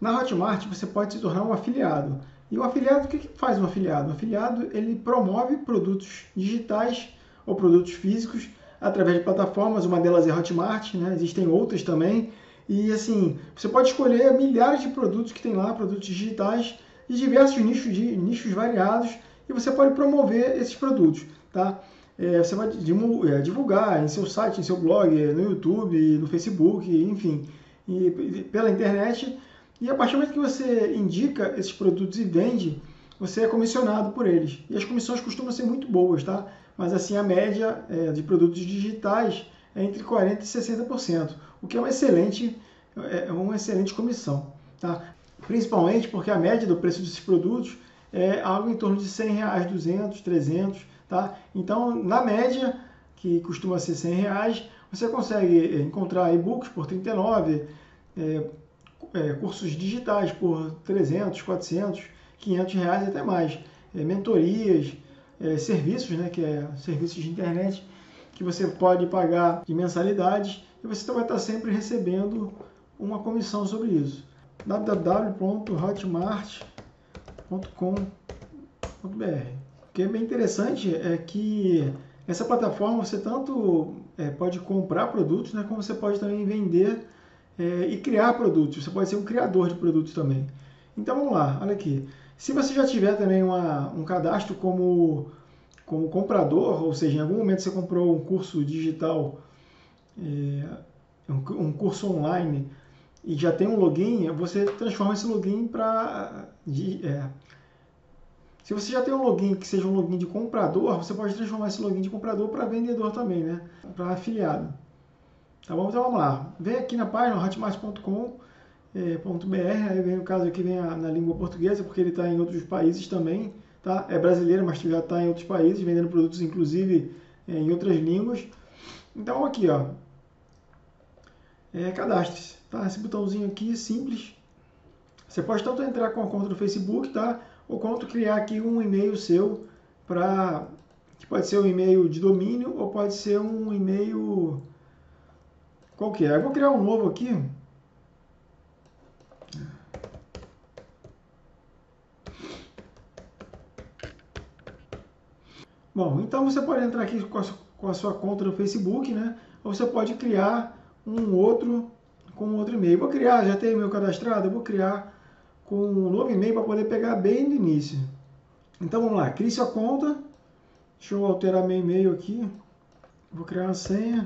Na Hotmart você pode se tornar um afiliado. E o afiliado, o que faz um afiliado? O afiliado ele promove produtos digitais ou produtos físicos através de plataformas, uma delas é Hotmart, né? Existem outras também. E assim, você pode escolher milhares de produtos que tem lá, produtos digitais, de diversos nichos variados, e você pode promover esses produtos, tá? Você vai divulgar em seu site, em seu blog, no YouTube, no Facebook, enfim, e pela internet. E a partir do momento que você indica esses produtos e vende, você é comissionado por eles. E as comissões costumam ser muito boas, tá? Mas assim, a média de produtos digitais é entre 40% e 60%, o que é uma excelente comissão, tá? Principalmente porque a média do preço desses produtos é algo em torno de R$100, 200, 300, tá? Então, na média, que costuma ser R$100, você consegue encontrar e-books por R$39, cursos digitais por 300, 400, 500 reais e até mais. Mentorias, serviços, né, que é serviços de internet, que você pode pagar de mensalidades e você vai estar sempre recebendo uma comissão sobre isso. www.hotmart.com.br. O que é bem interessante é que essa plataforma você tanto pode comprar produtos, né, como você pode também vender e criar produtos. Você pode ser um criador de produtos também. Então vamos lá, olha aqui. Se você já tiver também um cadastro como comprador, ou seja, em algum momento você comprou um curso digital, um curso online, e já tem um login, você transforma esse login para... se você já tem um login que seja um login de comprador, você pode transformar esse login de comprador para vendedor também, né? Para afiliado. Tá bom? Então vamos lá. Vem aqui na página hotmart.com.br, aí vem, no caso aqui vem na língua portuguesa, porque ele está em outros países também, tá? É brasileiro, mas já está em outros países, vendendo produtos inclusive em outras línguas. Então aqui, ó, cadastre-se, tá? Esse botãozinho aqui, simples. Você pode tanto entrar com a conta do Facebook, tá? Ou quanto criar aqui um e-mail seu que pode ser um e-mail de domínio ou pode ser um e-mail qualquer. Eu vou criar um novo aqui. Bom, então você pode entrar aqui com a sua conta no Facebook, né? Ou você pode criar um outro com um outro e-mail. Vou criar, já tenho meu cadastrado, eu vou criar com um novo e-mail para poder pegar bem no início. Então vamos lá, crie sua conta. Deixa eu alterar meu e-mail aqui. Vou criar uma senha.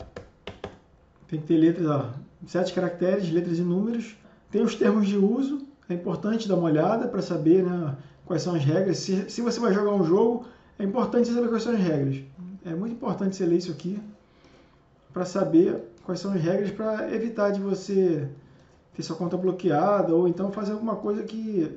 Tem que ter letras, ó, 7 caracteres, letras e números. Tem os termos de uso, é importante dar uma olhada para saber, né, quais são as regras. Se você vai jogar um jogo, é importante você saber quais são as regras. É muito importante você ler isso aqui para saber quais são as regras, para evitar de você ter sua conta bloqueada ou então fazer alguma coisa que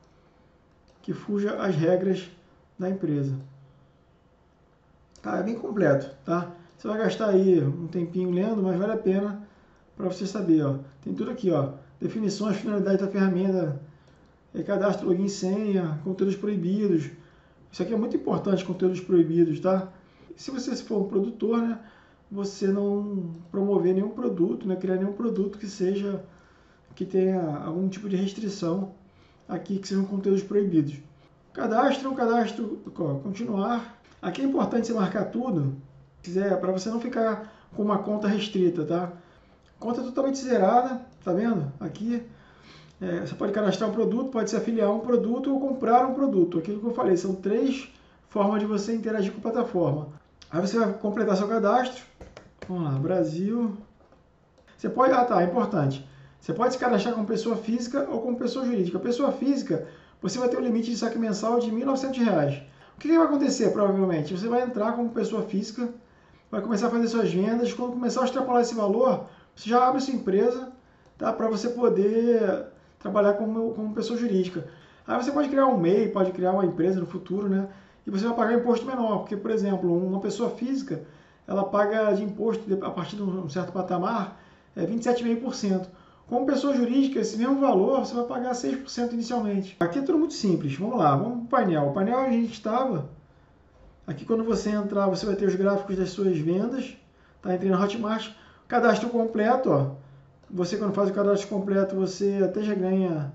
fuja às regras da empresa. Tá, é bem completo, tá? Você vai gastar aí um tempinho lendo, mas vale a pena para você saber, ó. Tem tudo aqui, ó. Definições, finalidade da ferramenta, cadastro, login, senha, conteúdos proibidos. Isso aqui é muito importante, conteúdos proibidos, tá? Se você for um produtor, né, você não promover nenhum produto, né, criar nenhum produto que tenha algum tipo de restrição aqui, que sejam conteúdos proibidos. Cadastro, continuar. Aqui é importante você marcar tudo, para você não ficar com uma conta restrita, tá? Conta totalmente zerada, tá vendo? Aqui você pode cadastrar um produto, pode se afiliar a um produto ou comprar um produto. Aquilo que eu falei, são 3 formas de você interagir com a plataforma. Aí você vai completar seu cadastro. Vamos lá, Brasil. Você pode, é importante. Você pode se cadastrar como pessoa física ou como pessoa jurídica. Pessoa física, você vai ter um limite de saque mensal de R$ 1.900. O que vai acontecer, provavelmente? Você vai entrar como pessoa física, vai começar a fazer suas vendas. Quando começar a extrapolar esse valor, você já abre sua empresa, tá? Para você poder trabalhar como pessoa jurídica. Aí você pode criar um MEI, pode criar uma empresa no futuro, né? E você vai pagar imposto menor, porque, por exemplo, uma pessoa física, ela paga de imposto a partir de um certo patamar, 27,5%. Como pessoa jurídica, esse mesmo valor, você vai pagar 6% inicialmente. Aqui é tudo muito simples. Vamos lá, vamos para o painel. O painel a gente estava... Aqui quando você entrar, você vai ter os gráficos das suas vendas. Tá? Entrei na Hotmart. Cadastro completo, ó. Você, quando faz o cadastro completo, você até já ganha,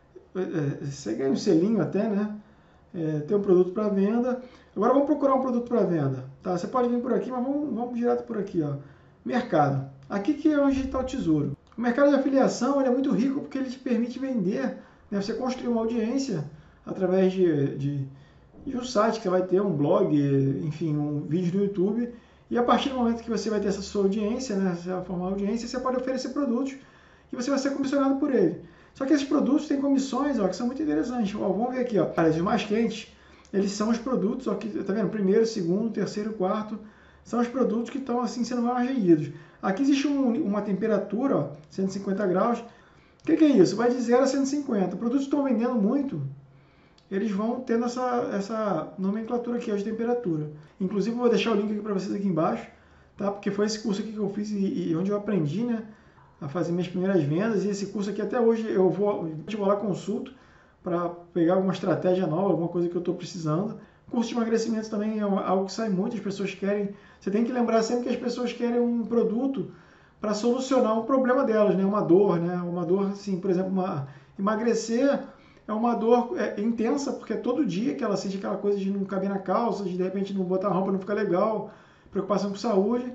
você ganha um selinho até, né? Tem um produto para venda. Agora vamos procurar um produto para venda. Tá? Você pode vir por aqui, mas vamos direto por aqui. Ó. Mercado. Aqui que é onde está o tesouro. O mercado de afiliação ele é muito rico porque ele te permite vender, né? Você construir uma audiência através de um site que você vai ter, um blog, enfim, um vídeo no YouTube. E a partir do momento que você vai ter essa sua audiência, né? Você vai formar audiência, você pode oferecer produtos e você vai ser comissionado por ele. Só que esses produtos têm comissões, ó, que são muito interessantes. Ó, vamos ver aqui, ó. Os mais quentes, eles são os produtos, ó, que, tá vendo? Primeiro, segundo, terceiro, quarto, são os produtos que estão assim sendo mais vendidos. Aqui existe uma temperatura, ó, 150 graus. O que é isso? Vai de 0 a 150. Produtos que estão vendendo muito, eles vão tendo essa nomenclatura aqui, ó, de temperatura. Inclusive, eu vou deixar o link aqui para vocês aqui embaixo, tá? Porque foi esse curso aqui que eu fiz e onde eu aprendi, né? A fazer minhas primeiras vendas, e esse curso aqui até hoje eu vou lá consulto para pegar alguma estratégia nova, alguma coisa que eu estou precisando. Curso de emagrecimento também é algo que sai muito, as pessoas querem, você tem que lembrar sempre que as pessoas querem um produto para solucionar um problema delas, né? Uma dor, assim, por exemplo, emagrecer é uma dor intensa, porque é todo dia que ela sente aquela coisa de não caber na calça, de repente não botar a roupa não ficar legal, preocupação com saúde.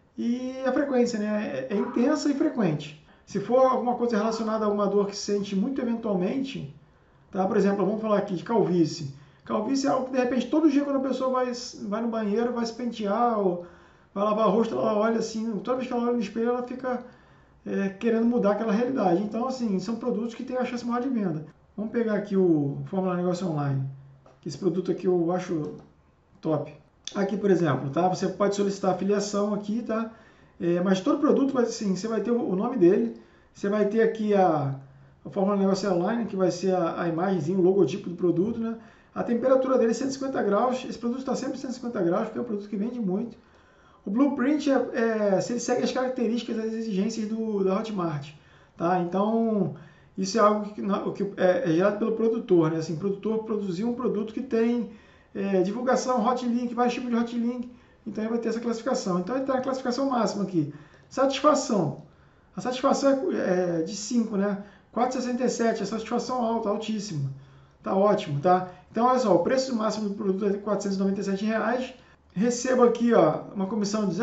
E a frequência, né? É intensa e frequente. Se for alguma coisa relacionada a uma dor que se sente muito eventualmente, tá? Por exemplo, vamos falar aqui de calvície. Calvície é algo que, de repente, todo dia quando a pessoa vai no banheiro, vai se pentear, ou vai lavar o rosto, ela olha assim, toda vez que ela olha no espelho, ela fica querendo mudar aquela realidade. Então, assim, são produtos que têm a chance maior de venda. Vamos pegar aqui o Fórmula Negócio Online. Esse produto aqui eu acho top. Aqui, por exemplo, tá? Você pode solicitar afiliação aqui, tá? Mas todo produto, assim, você vai ter o nome dele, você vai ter aqui a Fórmula Negócio Online, que vai ser a imagenzinha, o logotipo do produto, né? A temperatura dele é 150 graus, esse produto está sempre 150 graus, porque é um produto que vende muito. O Blueprint se ele segue as características, as exigências da Hotmart, tá? Então, isso é algo que é gerado pelo produtor, né? Assim, o produtor produziu um produto que tem divulgação, hot link, vários tipos de hot link, então ele vai ter essa classificação. Então ele está na classificação máxima aqui. Satisfação. A satisfação é de 5, né? 4,67, a satisfação alta, altíssima. Tá ótimo, tá? Então olha só, o preço máximo do produto é R$ 497. Recebo aqui, ó, uma comissão de R$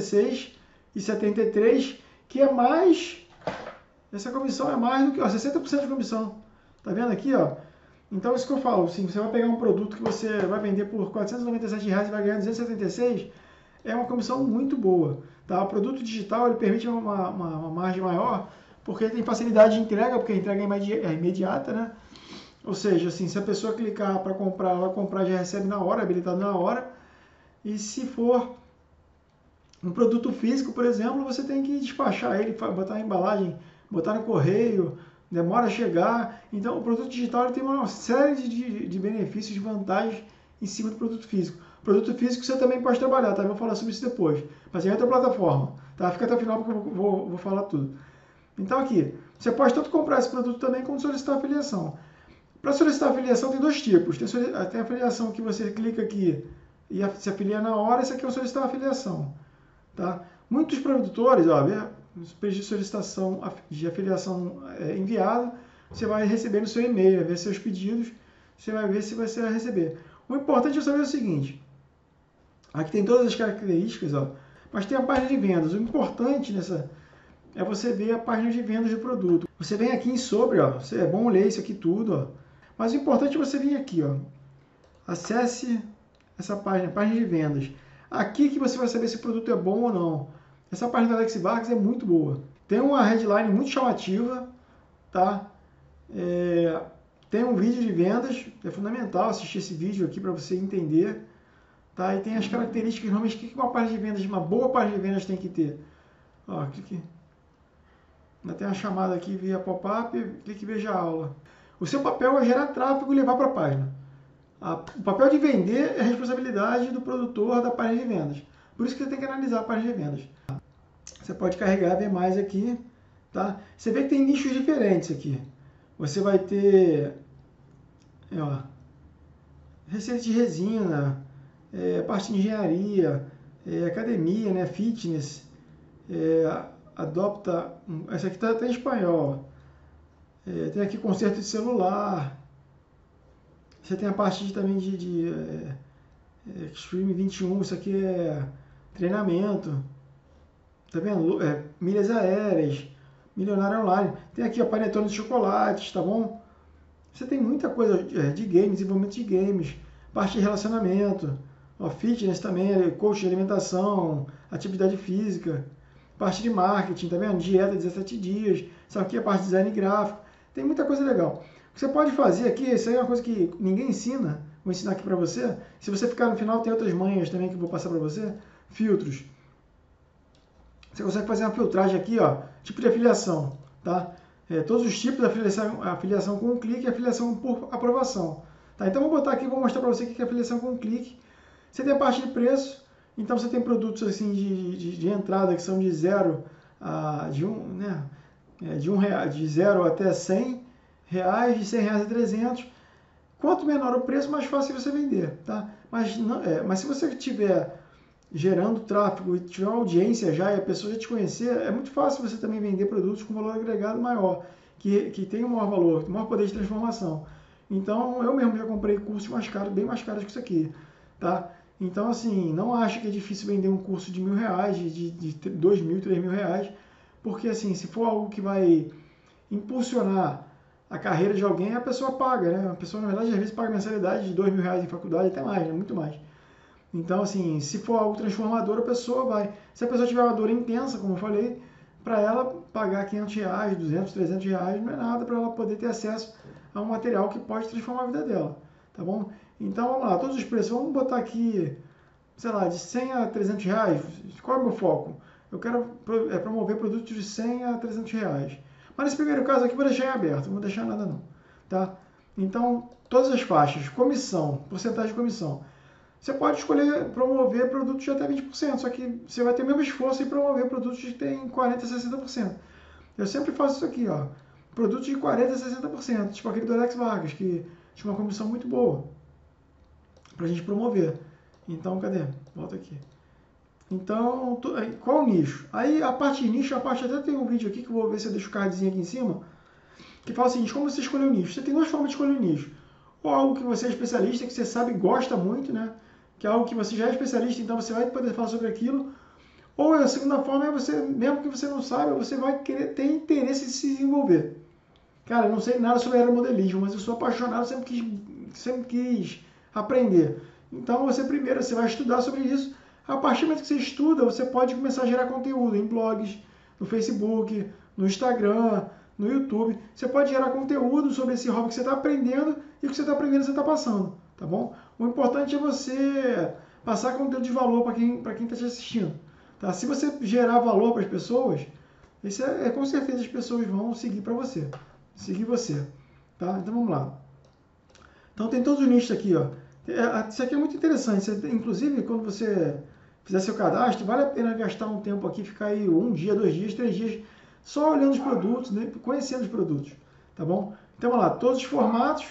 276,73, que é mais. Essa comissão é mais do que 60% de comissão. Tá vendo aqui, ó? Então, isso que eu falo, assim, você vai pegar um produto que você vai vender por R$ 497 e vai ganhar 276, é uma comissão muito boa. Tá? O produto digital ele permite uma margem maior, porque ele tem facilidade de entrega, porque a entrega é imediata, né? Ou seja, assim, se a pessoa clicar para comprar, ela vai comprar, já recebe na hora, habilitado na hora. E se for um produto físico, por exemplo, você tem que despachar ele, botar a embalagem, botar no correio, demora a chegar. Então, o produto digital ele tem uma série de benefícios, de vantagens em cima do produto físico. O produto físico você também pode trabalhar, tá? Eu vou falar sobre isso depois. Mas é outra plataforma, tá? Fica até o final porque eu vou falar tudo. Então, aqui, você pode tanto comprar esse produto também como solicitar afiliação. Para solicitar afiliação tem dois tipos. Tem a afiliação que você clica aqui e se afilia na hora, esse aqui é o solicitar afiliação. Tá? Muitos produtores, ó, pedido de solicitação de afiliação enviado, você vai receber no seu e-mail, vai ver seus pedidos, você vai ver se você vai receber. O importante é saber o seguinte, aqui tem todas as características, ó, mas tem a página de vendas. O importante é você ver a página de vendas do produto. Você vem aqui em sobre, ó, é bom ler isso aqui tudo, ó, mas o importante é você vir aqui, ó, acesse essa página de vendas. Aqui que você vai saber se o produto é bom ou não. Essa página da Alex Vargas é muito boa. Tem uma headline muito chamativa, tá? Tem um vídeo de vendas, é fundamental assistir esse vídeo aqui para você entender, tá? E tem as características, realmente, o que uma página de vendas, uma boa página de vendas tem que ter. Ó, clique. Ainda tem uma chamada aqui via pop-up, clique e veja a aula. O seu papel é gerar tráfego e levar para a página. O papel de vender é a responsabilidade do produtor da página de vendas. Por isso que você tem que analisar a página de vendas. Você pode carregar, ver mais aqui. Tá? Você vê que tem nichos diferentes aqui. Você vai ter receita de resina, parte de engenharia, academia, né, fitness, adopta, essa aqui tá em espanhol, tem aqui conserto de celular, você tem a parte também de Extreme 21, isso aqui é treinamento, tá vendo? Milhas aéreas, milionário online, tem aqui a panetone de chocolates, tá bom? Você tem muita coisa de games, desenvolvimento de games, parte de relacionamento, fitness também, coach de alimentação, atividade física, parte de marketing, tá vendo? Dieta 17 dias, isso aqui é a parte de design gráfico, tem muita coisa legal. O que você pode fazer aqui, isso aí é uma coisa que ninguém ensina, vou ensinar aqui para você. Se você ficar no final, tem outras manhas também que eu vou passar para você. Filtros. Você consegue fazer uma filtragem aqui, ó, tipo de afiliação, tá? Todos os tipos de afiliação com um clique e afiliação por aprovação. Tá? Então, vou botar aqui e vou mostrar para você o que é afiliação com um clique. Você tem a parte de preço, então você tem produtos assim de entrada que são de 0 a de 0 até 100 reais, de 100 reais a 300. Quanto menor o preço, mais fácil você vender, tá? Mas se você estiver gerando tráfego e tiver uma audiência já e a pessoa já te conhecer, é muito fácil você também vender produtos com valor agregado maior, que tem um maior valor, um maior poder de transformação. Então, eu mesmo já comprei cursos mais caros, bem mais caros que isso aqui, tá? Então, assim, não acho que é difícil vender um curso de R$1.000, de 2.000, 3.000 reais, porque, assim, se for algo que vai impulsionar a carreira de alguém, a pessoa paga, né? A pessoa, na verdade, às vezes paga mensalidade de R$2.000 em faculdade, até mais, né? Muito mais. Então, assim, se for algo transformador, a pessoa vai. Se a pessoa tiver uma dor intensa, como eu falei, para ela pagar R$500, 200, 300 reais não é nada para ela poder ter acesso a um material que pode transformar a vida dela, tá bom? Então, vamos lá, todos os preços, vamos botar aqui, sei lá, de 100 a 300 reais. Qual é o meu foco? Eu quero promover produtos de 100 a 300 reais. Mas nesse primeiro caso aqui, eu vou deixar em aberto, não vou deixar nada não, tá? Então, todas as faixas, comissão, porcentagem de comissão. Você pode escolher promover produtos de até 20%, só que você vai ter o mesmo esforço em promover produtos que tem 40% a 60%. Eu sempre faço isso aqui, ó, produtos de 40% a 60%, tipo aquele do Alex Vargas, que tinha uma comissão muito boa para a gente promover. Então, cadê? Volta aqui. Então, qual o nicho? Aí a parte de nicho, até tem um vídeo aqui que eu vou ver se eu deixo o cardzinho aqui em cima, que fala o seguinte, como você escolher o nicho? Você tem duas formas de escolher o nicho. Ou algo que você é especialista, que você sabe e gosta muito, né? Que é algo que você já é especialista, então você vai poder falar sobre aquilo. Ou a segunda forma é você, mesmo que você não saiba, você vai querer ter interesse em se desenvolver. Cara, eu não sei nada sobre aeromodelismo, mas eu sou apaixonado, sempre quis aprender. Então você vai estudar sobre isso. A partir do momento que você estuda, você pode começar a gerar conteúdo em blogs, no Facebook, no Instagram, no YouTube. Você pode gerar conteúdo sobre esse hobby que você está aprendendo e o que você está aprendendo você está passando, tá bom? O importante é você passar conteúdo de valor para quem está te assistindo. Tá? Se você gerar valor para as pessoas, com certeza as pessoas vão seguir para você. Seguir você. Tá? Então vamos lá. Então tem todos os nichos aqui, ó. Isso aqui é muito interessante. Inclusive, quando você fizer seu cadastro, vale a pena gastar um tempo aqui, ficar aí 1 dia, 2 dias, 3 dias, só olhando os produtos, né? Conhecendo os produtos. Tá bom? Então vamos lá, todos os formatos.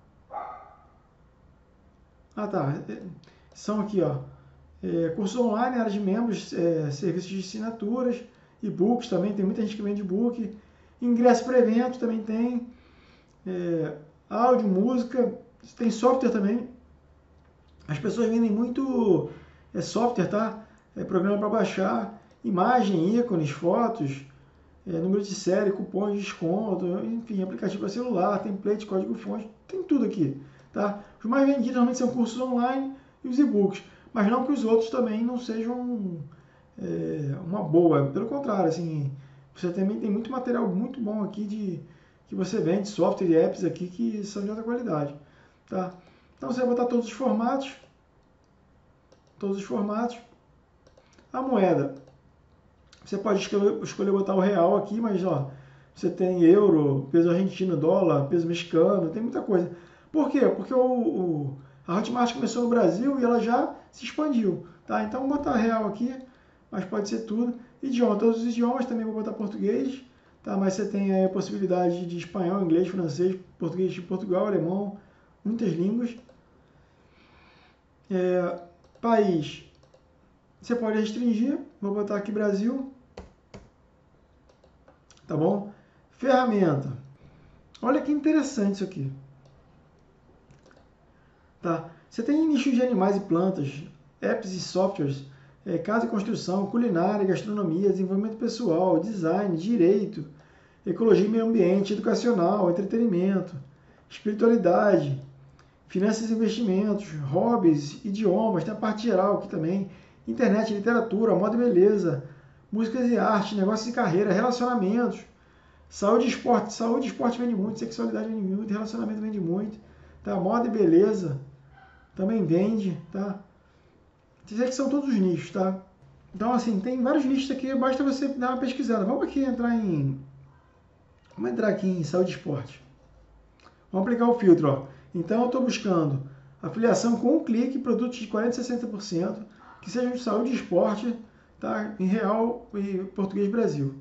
Tá. São aqui, ó. Cursos online, área de membros, serviços de assinaturas, e-books também, tem muita gente que vende e-book. Ingresso para evento também tem. Áudio, música, tem software também. As pessoas vendem muito software, tá? Programa para baixar, imagem, ícones, fotos, número de série, cupom de desconto, enfim, aplicativo para celular, template, código-fonte, tem tudo aqui, tá? Os mais vendidos normalmente são cursos online e os e-books, mas não que os outros também não sejam uma boa, pelo contrário, assim, você também tem muito material muito bom aqui que você vende, software e apps aqui que são de alta qualidade, tá? Então você vai botar todos os formatos, a moeda, você pode escolher botar o real aqui, mas ó, você tem euro, peso argentino, dólar, peso mexicano, tem muita coisa. Por quê? Porque a Hotmart começou no Brasil e ela já se expandiu, tá? Então vou botar real aqui, mas pode ser tudo. Idioma, todos os idiomas, também vou botar português, tá? Mas você tem aí a possibilidade de espanhol, inglês, francês, português de Portugal, alemão, muitas línguas. País, você pode restringir, vou botar aqui Brasil. tá bom? Ferramenta. Olha que interessante isso aqui. Tá? Você tem nichos de animais e plantas, apps e softwares, casa e construção, culinária, gastronomia, desenvolvimento pessoal, design, direito, ecologia e meio ambiente, educacional, entretenimento, espiritualidade, finanças e investimentos, hobbies, idiomas, tem a parte geral aqui também, internet, literatura, moda e beleza, músicas e arte, negócios e carreira, relacionamentos, saúde e esporte vende muito, sexualidade vende muito, relacionamento vende muito, tá? Moda e beleza também vende, tá? Esses aqui são todos os nichos, tá? Então, assim, tem vários nichos aqui, basta você dar uma pesquisada. Vamos entrar aqui em saúde e esporte. Vamos aplicar o filtro, ó. Então, eu estou buscando afiliação com um clique, produtos de 40% a 60%, que sejam de saúde e esporte, tá? Em real e português Brasil.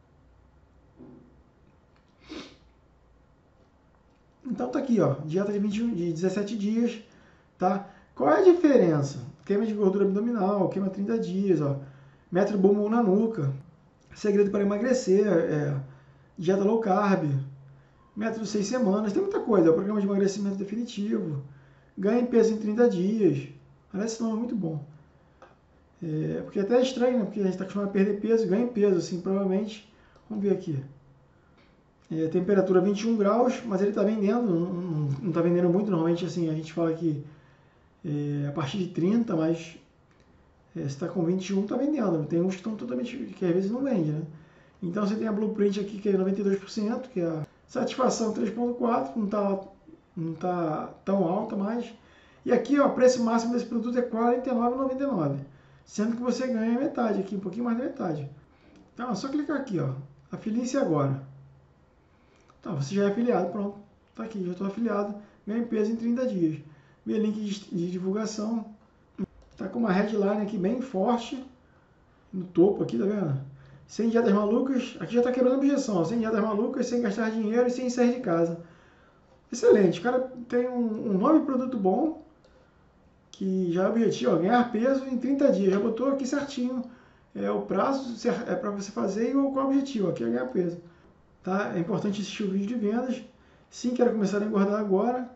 Então, tá aqui, ó. Dieta de 17 dias, tá? Qual é a diferença? Queima de gordura abdominal, queima 30 dias, ó. Método bumbum na nuca. Segredo para emagrecer, dieta low carb. Método 6 semanas, tem muita coisa. Programa de emagrecimento definitivo. Ganha peso em 30 dias. Aliás, esse nome é muito bom. Porque até é estranho, né? Porque a gente está acostumado a perder peso e ganha peso, assim, provavelmente. Vamos ver aqui. Temperatura 21 graus, mas ele está vendendo, não está vendendo muito. Normalmente, assim, a gente fala que a partir de 30, mas se está com 21, está vendendo. Tem uns que estão totalmente, que às vezes não vende, né? Então você tem a Blueprint aqui, que é 92%, que é a satisfação 3.4, não tá tão alta mais. E aqui, ó, o preço máximo desse produto é R$ 49,99, sendo que você ganha metade aqui, um pouquinho mais da metade. Então, é só clicar aqui, ó, afilie-se agora. Então, você já é afiliado, pronto, tá aqui, já estou afiliado, ganho peso em 30 dias. Meu link de divulgação tá com uma headline aqui bem forte, no topo aqui, tá vendo? Sem dietas malucas, aqui já está quebrando a objeção, ó, sem dietas malucas, sem gastar dinheiro e sem sair de casa. Excelente, o cara tem um nome de produto bom, que já é objetivo, ó, ganhar peso em 30 dias, já botou aqui certinho, o prazo para você fazer e qual é o objetivo, aqui é ganhar peso. Tá? É importante assistir o vídeo de vendas. Sim, quero começar a engordar agora.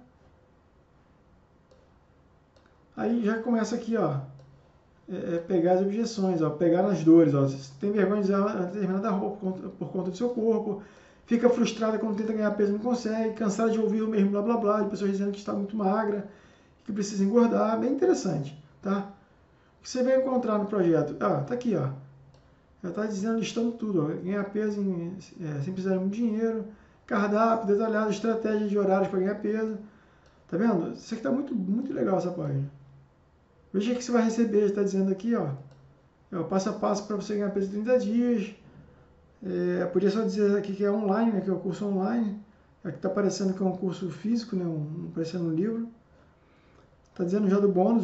Aí já começa aqui, ó, pegar as objeções, ó, pegar nas dores. Ó. Você tem vergonha de usar determinada roupa por conta do seu corpo, fica frustrada quando tenta ganhar peso e não consegue, cansada de ouvir o mesmo blá blá blá, de pessoas dizendo que está muito magra, que precisa engordar. Bem interessante, tá? O que você vai encontrar no projeto? Ah, tá aqui, ó. Já está dizendo, listando tudo, ó. Ganhar peso sem precisar de muito dinheiro, cardápio detalhado, estratégia de horários para ganhar peso. Tá vendo? Isso aqui tá muito, muito legal, essa página. Veja o que você vai receber, está dizendo aqui, ó. É o passo a passo para você ganhar peso em 30 dias. Podia só dizer aqui que é online, né, que é o curso online. Aqui está aparecendo que é um curso físico, né, aparecendo no livro. Está dizendo já do bônus,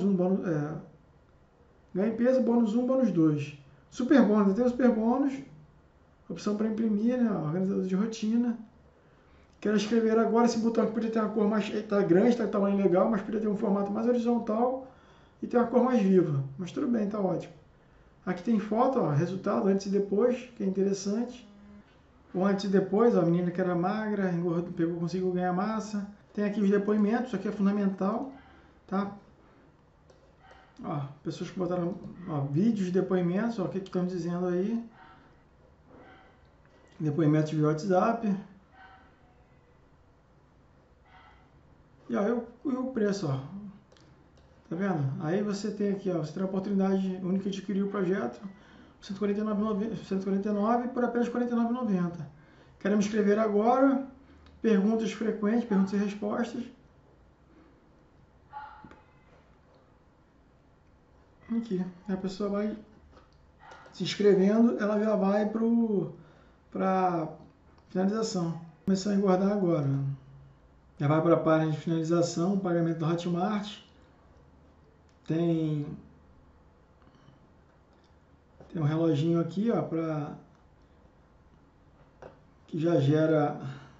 ganhe peso, bônus 1, bônus 2. Super bônus, tem o super bônus, opção para imprimir, né, organizador de rotina. Quero escrever agora, esse botão aqui podia ter uma cor mais, está grande, está em tamanho legal, mas podia ter um formato mais horizontal e ter uma cor mais viva. Mas tudo bem, está ótimo. Aqui tem foto, ó, resultado antes e depois, que é interessante. O antes e depois, ó, a menina que era magra, engordou, conseguiu ganhar massa. Tem aqui os depoimentos, isso aqui é fundamental, tá? Ó, pessoas que botaram vídeos de depoimentos, ó, o que estão dizendo aí. Depoimentos via WhatsApp. E aí o preço, ó. Tá vendo? Aí você tem aqui, ó, você tem a oportunidade única de adquirir o projeto, R$ 149,99 por apenas R$ 49,90. Quero me inscrever agora, perguntas frequentes, perguntas e respostas. Aqui, a pessoa vai se inscrevendo, ela já vai para finalização. Começar a engordar agora. Já vai para a página de finalização, pagamento da Hotmart. Tem um reloginho aqui, ó, que já gera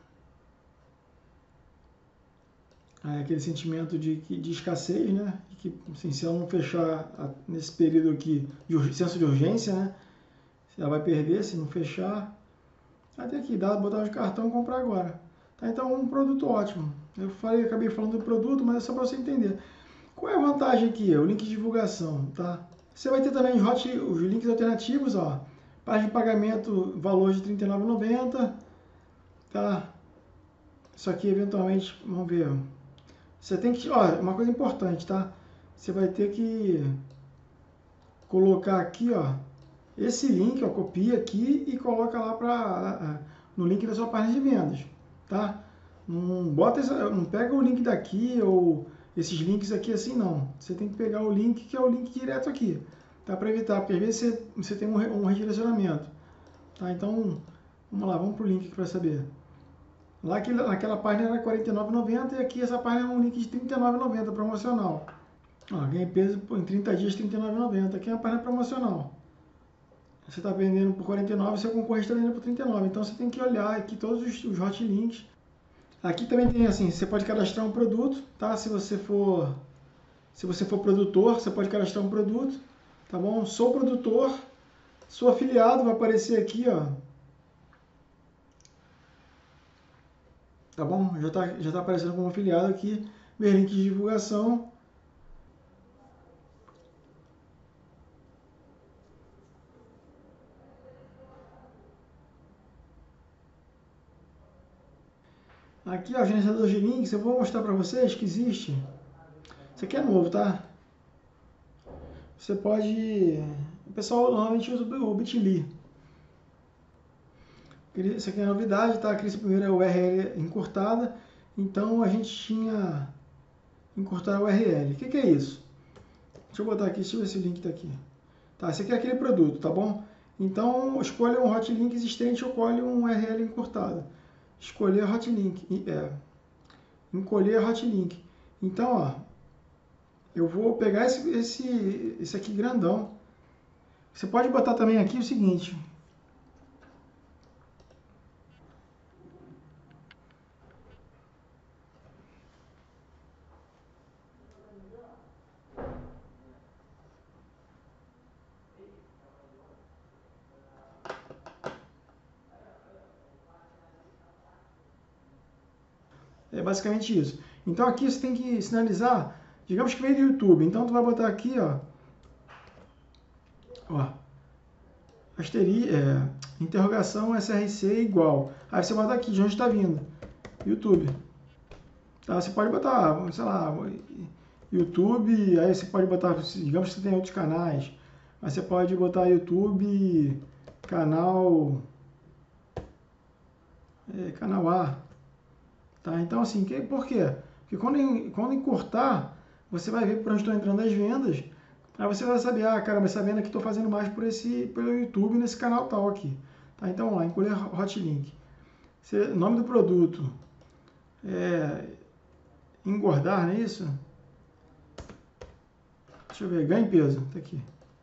aquele sentimento de escassez, né? Que assim, se ela não fechar nesse período aqui de senso de urgência, né? Ela vai perder se não fechar. Aí tem aqui, dá, botar de cartão e comprar agora. Tá, então, um produto ótimo. Eu falei, acabei falando do produto, mas é só para você entender. Qual é a vantagem aqui? O link de divulgação, tá? Você vai ter também os links alternativos, ó. Página de pagamento, valor de R$ 39,90, tá? Isso aqui, eventualmente, vamos ver. Você tem que, ó, uma coisa importante, tá? Você vai ter que colocar aqui, ó, esse link, ó, copia aqui e coloca lá no link da sua página de vendas, tá? Não pega o link daqui ou esses links aqui assim, não. Você tem que pegar o link que é o link direto aqui, tá? Para evitar, porque às vezes você tem um redirecionamento, tá? Então, vamos lá, vamos pro link aqui para saber. Lá naquela página era R$ 49,90 e aqui essa página é um link de R$ 39,90 promocional. Ó, ganhei peso em 30 dias R$ 39,90. Aqui é a página promocional. Você está vendendo por 49, seu concorrente está vendendo por 39. Então você tem que olhar aqui todos os hot links. Aqui também tem assim, você pode cadastrar um produto, tá? Se você for produtor, você pode cadastrar um produto, tá bom? Sou produtor, sou afiliado, vai aparecer aqui, ó. Tá bom? Já tá aparecendo como afiliado aqui, meu link de divulgação. Aqui, ó, gerenciador de links, eu vou mostrar para vocês que existe. Isso aqui é novo, tá? Você pode... O pessoal normalmente usa o Bitly. Isso aqui é novidade, tá? Aqui primeiro é URL encurtada. Então a gente tinha encurtar a URL. O que é isso? Deixa eu botar aqui, deixa eu ver se o link está aqui. Tá, esse aqui é aquele produto, tá bom? Então escolha um hot link existente ou escolhe um URL encurtado. Escolher hot link. Encolher hot link. Então, ó, eu vou pegar esse aqui grandão. Você pode botar também aqui o seguinte. É basicamente isso. Então aqui você tem que sinalizar, digamos que veio do YouTube. Então tu vai botar aqui, ó, interrogação SRC igual. Aí você bota aqui de onde está vindo. YouTube. Tá? Você pode botar, sei lá, YouTube, aí você pode botar, digamos que você tem outros canais. Aí você pode botar YouTube, canal A. Tá? Então assim, por quê? Porque quando encurtar, você vai ver por onde estão entrando as vendas. Aí você vai saber, cara, mas essa venda aqui estou fazendo mais pelo YouTube nesse canal tal aqui. Tá? Então, vamos lá, encolher hot link. Nome do produto. Engordar, não é isso? Deixa eu ver, ganho peso, tá aqui.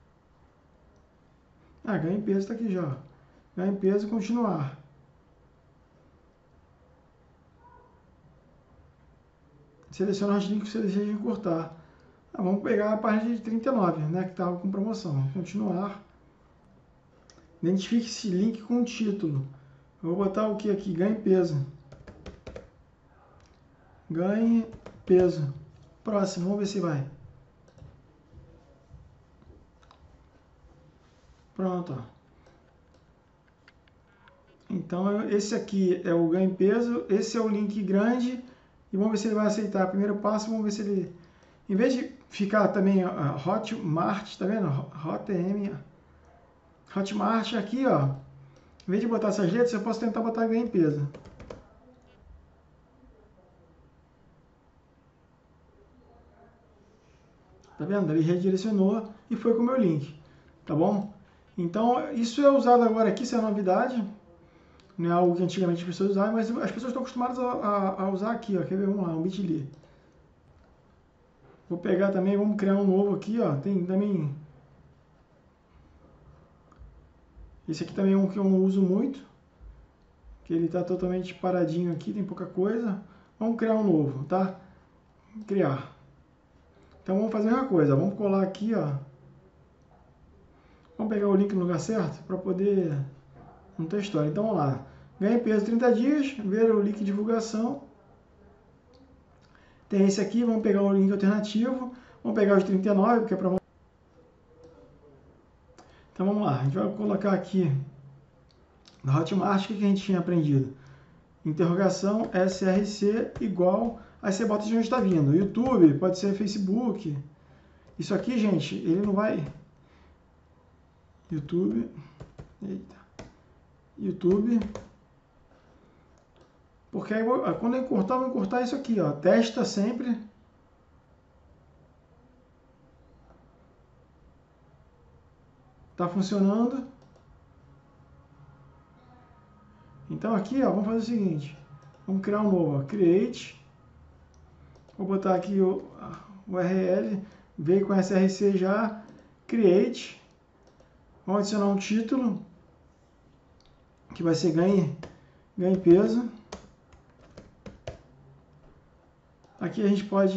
Ganho peso tá aqui já. Ganho peso, continuar. Seleciona o hot link que você deseja encurtar. Vamos pegar a página de 39, né, que estava com promoção. Continuar. Identifique esse link com o título. Eu vou botar o que aqui? Ganhe peso. Ganhe peso. Próximo, vamos ver se vai. Pronto. Ó. Então, esse aqui é o ganho peso. Esse é o link grande. E vamos ver se ele vai aceitar. Primeiro passo, vamos ver se ele... Em vez de ficar também Hotmart, tá vendo? Hotmart aqui, ó. Em vez de botar essas letras, eu posso tentar botar ganho peso. Tá vendo? Ele redirecionou e foi com o meu link. Tá bom? Então, isso é usado agora aqui, isso é novidade. Não é algo que antigamente as pessoas usavam, mas as pessoas estão acostumadas a usar aqui, ó. Quer ver? Vamos lá, um Bitly. Vou pegar também, vamos criar um novo aqui, ó. Tem também... Esse aqui também é um que eu não uso muito. Que ele está totalmente paradinho aqui, tem pouca coisa. Vamos criar um novo, tá? Criar. Então vamos fazer uma coisa, vamos colar aqui, ó. Vamos pegar o link no lugar certo para poder não ter história. Então vamos lá. ganhe peso 30 dias, ver o link de divulgação. Tem esse aqui, vamos pegar o link alternativo, vamos pegar os 39, porque é para... Então vamos lá, a gente vai colocar aqui na Hotmart o que a gente tinha aprendido. Interrogação SRC igual, aí você bota de onde está vindo. YouTube, pode ser Facebook. Isso aqui, gente, ele não vai... YouTube, eita, YouTube, porque aí quando eu vou encurtar isso aqui, ó, testa sempre, tá funcionando. Então aqui, ó, vamos fazer o seguinte, vamos criar um novo, ó, create, vou botar aqui o URL, veio com SRC já, create, vamos adicionar um título, que vai ser ganhe peso. Aqui a gente pode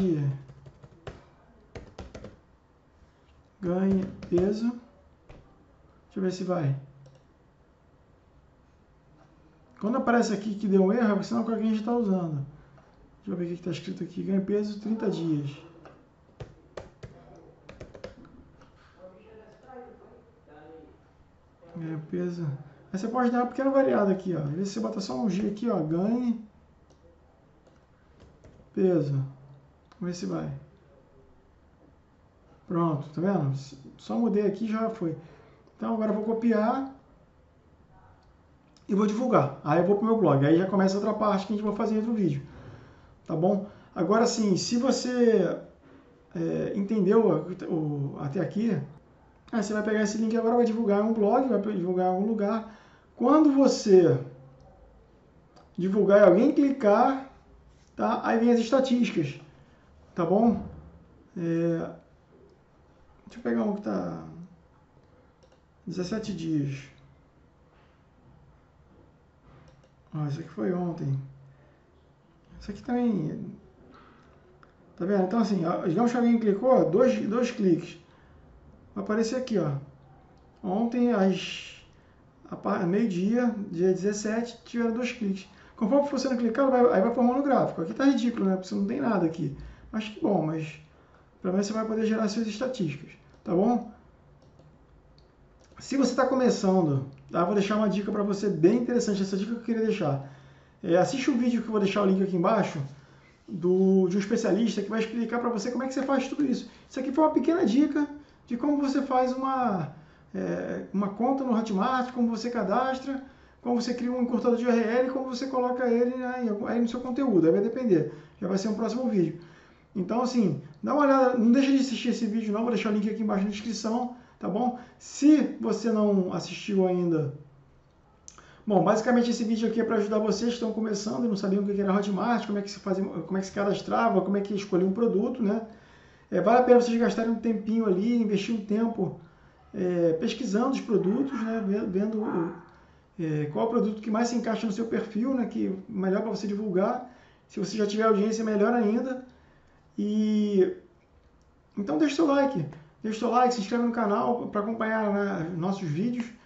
ganhe peso. Deixa eu ver se vai. Quando aparece aqui que deu um erro, é sinal que alguém já está usando. Deixa eu ver o que está escrito aqui. Ganhe peso 30 dias. Ganhe peso. Aí você pode dar uma pequena variada aqui, ó. Às vezes você bota só um G aqui, ó. Ganhe peso. Vamos ver se vai. Pronto, tá vendo? Só mudei aqui e já foi. Então agora eu vou copiar e vou divulgar. Aí eu vou pro meu blog. Aí já começa outra parte que a gente vai fazer em outro vídeo. Tá bom? Agora sim, se você entendeu até aqui, aí você vai pegar esse link agora, vai divulgar em um blog, vai divulgar em algum lugar. Quando você divulgar e alguém clicar, tá? Aí vem as estatísticas, tá bom? Deixa eu pegar um que tá 17 dias. Isso aqui foi ontem. Isso aqui também, tá vendo? Então assim, digamos que alguém clicou, dois cliques, vai aparecer aqui, ó. Ontem meio-dia, dia 17, tiveram 2 cliques. Conforme for sendo clicado, aí vai formando o gráfico. Aqui tá ridículo, né? Porque você não tem nada aqui. Mas que bom, mas pelo menos você vai poder gerar suas estatísticas, tá bom? Se você está começando, tá? Vou deixar uma dica para você bem interessante, essa dica que eu queria deixar. Assiste o vídeo que eu vou deixar o link aqui embaixo, de um especialista que vai explicar para você como é que você faz tudo isso. Isso aqui foi uma pequena dica de como você faz uma conta no Hotmart, como você cadastra, como você cria um encurtador de URL e como você coloca ele aí no seu conteúdo. Aí vai depender, já vai ser um próximo vídeo. Então assim, dá uma olhada, não deixa de assistir esse vídeo não, vou deixar o link aqui embaixo na descrição, tá bom? Se você não assistiu ainda, bom, basicamente esse vídeo aqui é para ajudar vocês que estão começando e não sabiam o que era Hotmart, como é que se fazia, como é que se cadastrava, como é que escolhia um produto, né? Vale a pena vocês gastarem um tempinho ali, investir um tempo pesquisando os produtos, né? Vendo qual é o produto que mais se encaixa no seu perfil, né? Que é melhor para você divulgar. Se você já tiver audiência, melhor ainda. E então deixa o seu like, se inscreve no canal para acompanhar, né, nossos vídeos.